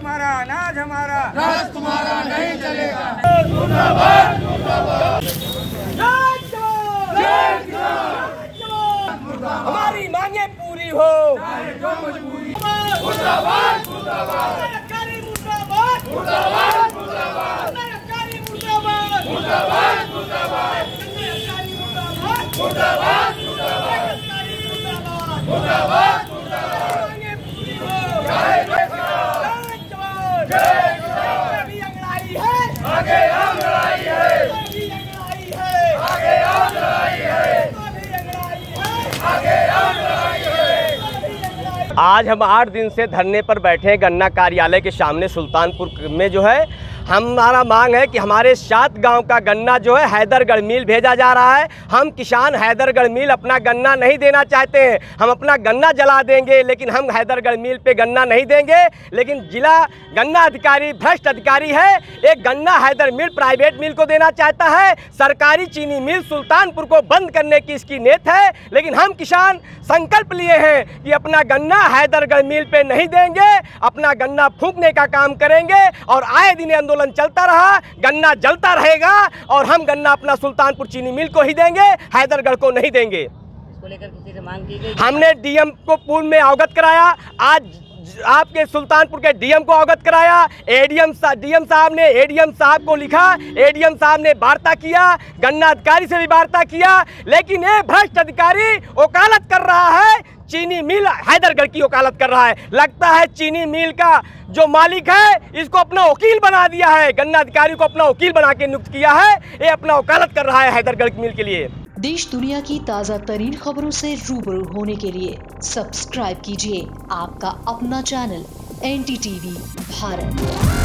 हमारा अनाज हमारा, राज तुम्हारा नहीं चलेगा। मुर्दाबाद मुर्दाबाद, हमारी मांगे पूरी हो, मुर्दाबाद मुर्दाबाद, मुर्दाबाद मुर्दाबाद, मुर्दाबाद मुर्दाबाद, मुर्दाबाद मुर्दाबाद, मांगे पूरी हो, जय जवान, जय किसान, अभी अंगड़ाई है, आगे हम लड़ाई है, अभी अंगड़ाई है, आगे हम लड़ाई है, अभी अंगड़ाई है, आगे हम लड़ाई है। आज हम 8 दिन से धरने पर बैठे हैं गन्ना कार्यालय के सामने सुल्तानपुर में। जो है हमारा मांग है कि हमारे 7 गांव का गन्ना जो है हैदरगढ़ मिल भेजा जा रहा है। हम किसान हैदरगढ़ मिल अपना गन्ना नहीं देना चाहते हैं। हम अपना गन्ना जला देंगे, लेकिन हम हैदरगढ़ मिल पे गन्ना नहीं देंगे। लेकिन जिला गन्ना अधिकारी भ्रष्ट अधिकारी है। एक गन्ना हैदर मिल प्राइवेट मिल को देना चाहता है। सरकारी चीनी मिल सुल्तानपुर को बंद करने की इसकी नीयत है। लेकिन हम किसान संकल्प लिए हैं कि अपना गन्ना हैदरगढ़ मिल पे नहीं देंगे, अपना गन्ना फूंकने का काम करेंगे। और आए दिन आंदोलन चलता रहा, गन्ना जलता रहेगा और हम गन्ना अपना सुल्तानपुर चीनी मिल को ही देंगे, हैदरगढ़ को नहीं देंगे। इसको लेकर किसी से मांग की गई? हमने डीएम को पूर्व में अवगत कराया, आज आपके सुल्तानपुर के डीएम को अवगत कराया। डीएम साहब ने एडीएम साहब को लिखा, एडीएम साहब ने वार्ता किया, गन्ना अधिकारी से भी वार्ता किया। लेकिन ये भ्रष्ट अधिकारी वकालत कर रहा है, चीनी मिल हैदरगढ़ की वकालत कर रहा है। लगता है चीनी मिल का जो मालिक है इसको अपना वकील बना दिया है, गन्ना अधिकारी को अपना वकील बना के नियुक्त किया है। ये अपना वकालत कर रहा है हैदरगढ़ मिल के लिए। देश दुनिया की ताज़ा तरीन खबरों से रूबरू होने के लिए सब्सक्राइब कीजिए आपका अपना चैनल NTTV भारत।